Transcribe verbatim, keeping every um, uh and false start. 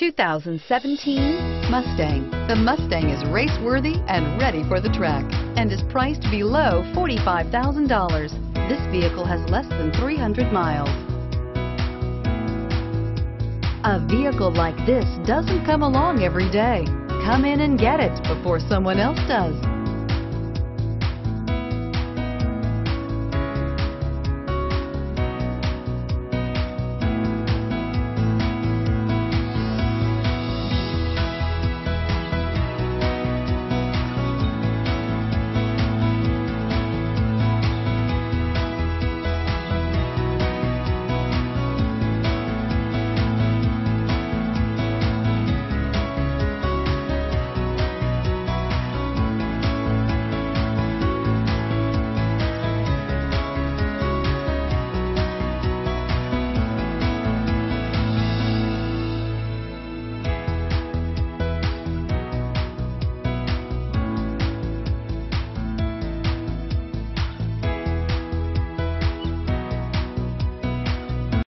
two thousand seventeen Mustang. The Mustang is race-worthy and ready for the track and is priced below forty-five thousand dollars. This vehicle has less than three hundred miles. A vehicle like this doesn't come along every day. Come in and get it before someone else does.